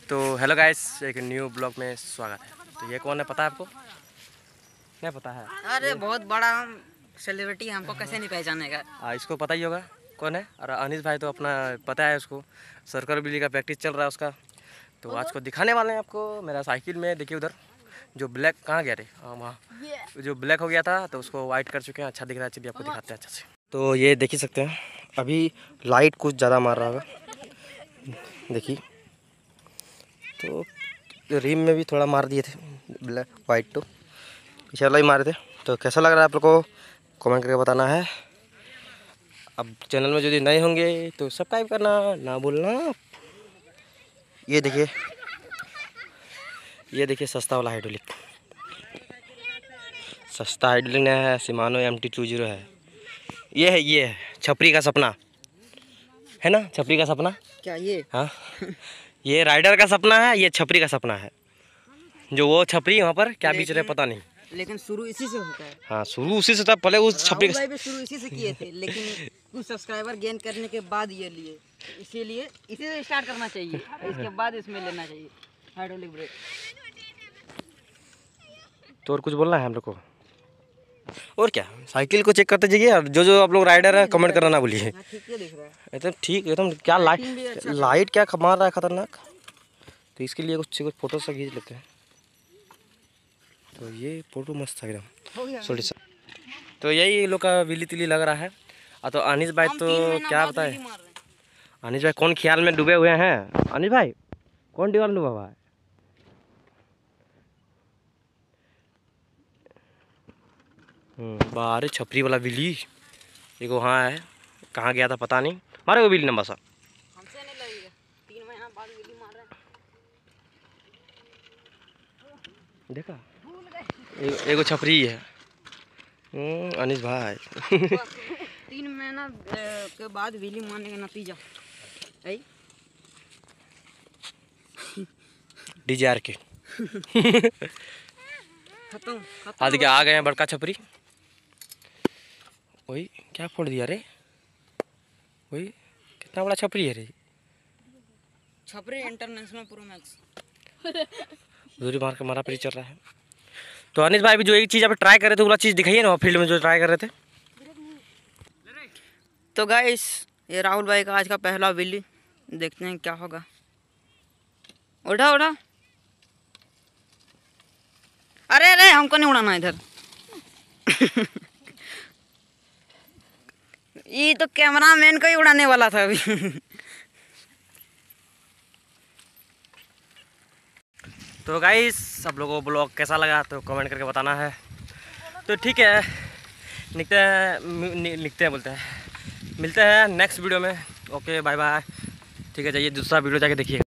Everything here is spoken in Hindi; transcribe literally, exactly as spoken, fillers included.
तो हेलो गाइस, एक न्यू ब्लॉग में स्वागत है। तो ये कौन है पता है आपको? नहीं पता है? अरे बहुत बड़ा सेलिब्रिटी, हमको कैसे नहीं पहचानेगा। हाँ, इसको पता ही होगा कौन है। और अनिस भाई तो अपना पता है उसको, सर्कल बिल्ली का प्रैक्टिस चल रहा है उसका। तो आज को दिखाने वाले हैं आपको मेरा साइकिल में। देखिए उधर जो ब्लैक कहाँ गया रे, हाँ वहाँ जो ब्लैक हो गया था तो उसको वाइट कर चुके हैं। अच्छा दिख रहा है, चलिए आपको दिखाते हैं अच्छा से। तो ये देख ही सकते हैं, अभी लाइट कुछ ज़्यादा मार रहा होगा, देखिए। तो रिम में भी थोड़ा मार दिए थे ब्लैक वाइट, तो पीछे वाला ही मारे थे। तो कैसा लग रहा है आप लोग को कमेंट करके बताना है। अब चैनल में यदि नए होंगे तो सब्सक्राइब करना ना भूलना। ये देखिए, ये देखिए सस्ता वाला हाइड्रोलिक, सस्ता हाइड्रोलिक है, Shimano M T two zero है। ये है, ये है छपरी का सपना, है ना? छपरी का सपना क्या ये? हाँ ये राइडर का सपना है, ये छपरी का सपना है। जो वो छपरी वहाँ पर क्या बीच रहे पता नहीं, लेकिन शुरू इसी से होता है। हाँ शुरू उसी से था, पहले उस छपरी भाई भी शुरू इसी से किए थे, लेकिन कुछ सब्सक्राइबर गेन करने के बाद ये लिए, इसीलिए इसी से स्टार्ट करना चाहिए, इसके बाद इसमें लेना चाहिए हाइड्रोलिक ब्रेक। तो और कुछ बोलना है हम लोग को? और क्या, साइकिल को चेक करते जाइए। जो जो आप लोग राइडर है कमेंट करना ना भूलिए। एकदम ठीक, एकदम क्या लाइट लाइट क्या मार रहा है खतरनाक। तो इसके लिए कुछ कुछ फोटो से खींच लेते हैं। तो ये फोटो मस्त है एकदम छोटी सा। तो यही लोग का विली तिली लग रहा है। और तो अनिस भाई तो क्या बताए, अनिस भाई कौन ख्याल में डूबे हुए हैं? अनिस भाई कौन दीवार में डूबा हुआ है? बाहर छपरी वाला बिल्ली एक वहाँ है, कहाँ गया था पता नहीं। मारे वो बिल्ली नंबर सा, हमसे नहीं लगेगा, तीन महीना बाद बिल्ली मार रहे हैं। देखा ए, एगो छपरी है अनिस भाई। तीन महीना के बाद बिल्ली मारने का नतीजा है डीजेआर के खत्म। आज के आ गए हैं बड़का छपरी। वही क्या फोड़ दिया रे, वही कितना बड़ा छपरी है रे। छपरी इंटरनेशनल प्रो मैक्स दूरी मार के मारा परी चल रहा है। तो अनिस भाई भी जो एक चीज़ आप ट्राई कर रहे थे वो चीज़ दिखाइए ना, फील्ड में जो ट्राई कर रहे थे। तो गाइस ये राहुल भाई का आज का पहला बिल्ली, देखते हैं क्या होगा। उठा उठा, अरे अरे हमको नहीं उड़ाना इधर। ये तो कैमरामैन को ही उड़ाने वाला था अभी। तो गाइस सब लोगों को ब्लॉग कैसा लगा तो कमेंट करके बताना है। तो ठीक है, निकते हैं निकते हैं बोलते हैं मिलते हैं नेक्स्ट वीडियो में। Okay bye bye. ठीक है, जाइए दूसरा वीडियो जाके देखिए।